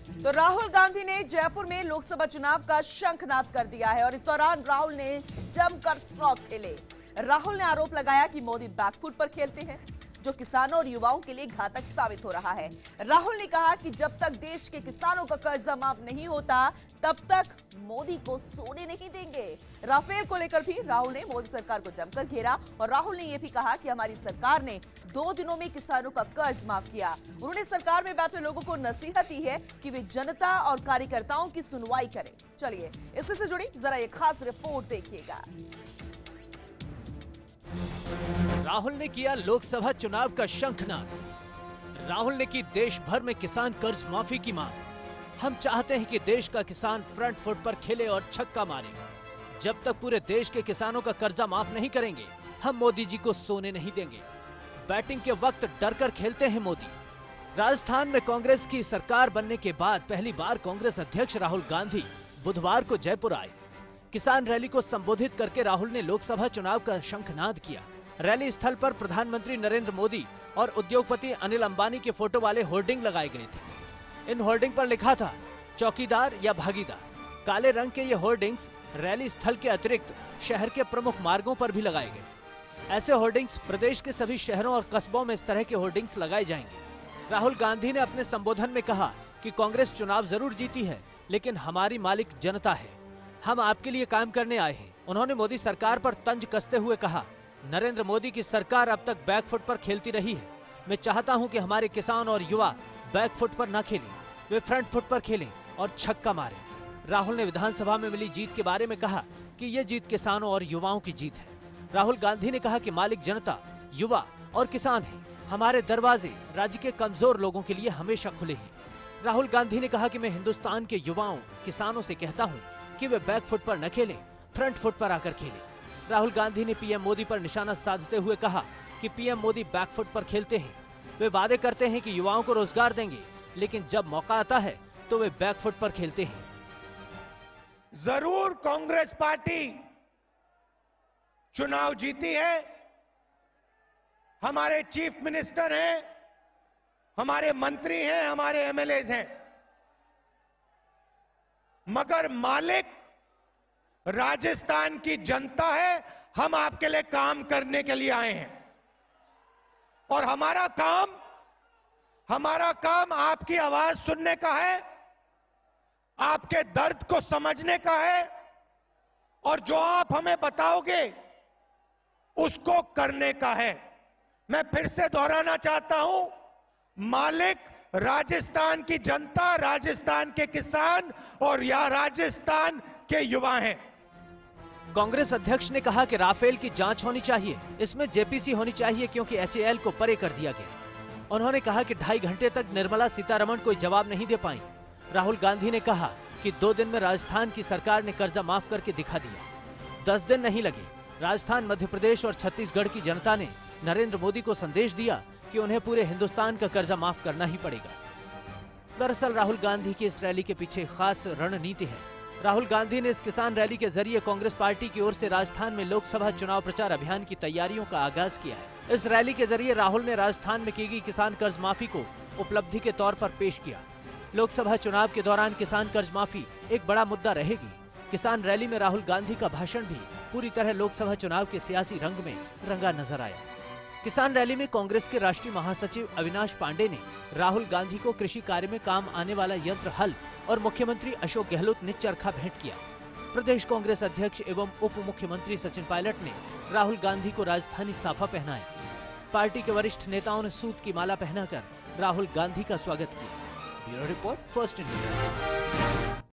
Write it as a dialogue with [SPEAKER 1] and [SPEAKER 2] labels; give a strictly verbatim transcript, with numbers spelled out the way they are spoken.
[SPEAKER 1] तो राहुल गांधी ने जयपुर में लोकसभा चुनाव का शंखनाद कर दिया है और इस दौरान राहुल ने जमकर स्ट्रोक खेले। राहुल ने आरोप लगाया कि मोदी बैकफुट पर खेलते हैं, जो किसानों और युवाओं के लिए घातक साबित हो रहा है। राहुल ने कहा कि जब तक देश के किसानों का कर्जा माफ नहीं होता, तब तक मोदी को सोने नहीं देंगे। राफेल को लेकर भी राहुल ने मोदी सरकार को जमकर घेरा और राहुल ने यह भी कहा कि हमारी सरकार ने दो दिनों में किसानों का कर्ज माफ किया। उन्होंने सरकार में बैठे लोगों को नसीहत दी है कि वे जनता और कार्यकर्ताओं की सुनवाई करें। चलिए इससे से जुड़ी जरा एक खास रिपोर्ट देखिएगा।
[SPEAKER 2] राहुल ने किया लोकसभा चुनाव का शंखनाद। राहुल ने की देश भर में किसान कर्ज माफी की मांग। हम चाहते हैं कि देश का किसान फ्रंट फुट पर खेले और छक्का मारे। जब तक पूरे देश के किसानों का कर्जा माफ नहीं करेंगे, हम मोदी जी को सोने नहीं देंगे। बैटिंग के वक्त डर कर खेलते हैं मोदी। राजस्थान में कांग्रेस की सरकार बनने के बाद पहली बार कांग्रेस अध्यक्ष राहुल गांधी बुधवार को जयपुर आए। किसान रैली को संबोधित करके राहुल ने लोकसभा चुनाव का शंखनाद किया। रैली स्थल पर प्रधानमंत्री नरेंद्र मोदी और उद्योगपति अनिल अंबानी के फोटो वाले होर्डिंग लगाए गए थे। इन होर्डिंग पर लिखा था चौकीदार या भागीदार। काले रंग के ये होर्डिंग्स रैली स्थल के अतिरिक्त शहर के प्रमुख मार्गों पर भी लगाए गए। ऐसे होर्डिंग्स प्रदेश के सभी शहरों और कस्बों में इस तरह के होर्डिंग्स लगाए जाएंगे। राहुल गांधी ने अपने संबोधन में कहा कि कांग्रेस चुनाव जरूर जीती है, लेकिन हमारी मालिक जनता है। हम आपके लिए काम करने आए हैं। उन्होंने मोदी सरकार पर तंज कसते हुए कहा, नरेंद्र मोदी की सरकार अब तक बैकफुट पर खेलती रही है। मैं चाहता हूं कि हमारे किसान और युवा बैकफुट पर न खेलें, वे फ्रंट फुट पर खेलें और छक्का मारें। राहुल ने विधानसभा में मिली जीत के बारे में कहा कि ये जीत किसानों और युवाओं की जीत है। राहुल गांधी ने कहा कि मालिक जनता, युवा और किसान हैं। हमारे दरवाजे राज्य के कमजोर लोगों के लिए हमेशा खुले हैं। राहुल गांधी ने कहा कि मैं हिंदुस्तान के युवाओं, किसानों से कहता हूँ कि वे बैकफुट पर न खेलें, फ्रंट फुट पर आकर खेलें। राहुल गांधी ने पीएम मोदी पर निशाना साधते हुए कहा कि पीएम मोदी बैकफुट पर खेलते हैं। वे वादे करते हैं कि युवाओं को रोजगार देंगे, लेकिन जब मौका आता है तो वे बैकफुट पर खेलते हैं।
[SPEAKER 3] जरूर कांग्रेस पार्टी चुनाव जीती है। हमारे चीफ मिनिस्टर हैं, हमारे मंत्री हैं, हमारे एमएलए हैं, मगर मालिक राजस्थान की जनता है। हम आपके लिए काम करने के लिए आए हैं और हमारा काम हमारा काम आपकी आवाज सुनने का है, आपके दर्द को समझने का है और जो आप हमें बताओगे उसको करने का है। मैं फिर से दोहराना चाहता हूं, मालिक राजस्थान की जनता, राजस्थान के किसान और या राजस्थान के युवा हैं।
[SPEAKER 2] कांग्रेस अध्यक्ष ने कहा कि राफेल की जांच होनी चाहिए, इसमें जेपीसी होनी चाहिए क्योंकि एचएएल को परे कर दिया गया। उन्होंने कहा कि ढाई घंटे तक निर्मला सीतारमण कोई जवाब नहीं दे पाई। राहुल गांधी ने कहा कि दो दिन में राजस्थान की सरकार ने कर्जा माफ करके दिखा दिया। दस दिन नहीं लगे। राजस्थान, मध्य प्रदेश और छत्तीसगढ़ की जनता ने नरेंद्र मोदी को संदेश दिया कि उन्हें पूरे हिंदुस्तान का कर्जा माफ करना ही पड़ेगा। दरअसल राहुल गांधी की इस रैली के पीछे खास रणनीति है। राहुल गांधी ने इस किसान रैली के जरिए कांग्रेस पार्टी की ओर से राजस्थान में लोकसभा चुनाव प्रचार अभियान की तैयारियों का आगाज किया है। इस रैली के जरिए राहुल ने राजस्थान में की गई किसान कर्ज माफी को उपलब्धि के तौर पर पेश किया। लोकसभा चुनाव के दौरान किसान कर्ज माफी एक बड़ा मुद्दा रहेगी। किसान रैली में राहुल गांधी का भाषण भी पूरी तरह लोकसभा चुनाव के सियासी रंग में रंगा नजर आया। किसान रैली में कांग्रेस के राष्ट्रीय महासचिव अविनाश पांडे ने राहुल गांधी को कृषि कार्य में काम आने वाला यंत्र हल और मुख्यमंत्री अशोक गहलोत ने चरखा भेंट किया। प्रदेश कांग्रेस अध्यक्ष एवं उप मुख्यमंत्री सचिन पायलट ने राहुल गांधी को राजस्थानी साफा पहनाया। पार्टी के वरिष्ठ नेताओं ने सूत की माला पहनाकर राहुल गांधी का स्वागत किया। Bureau report, first India.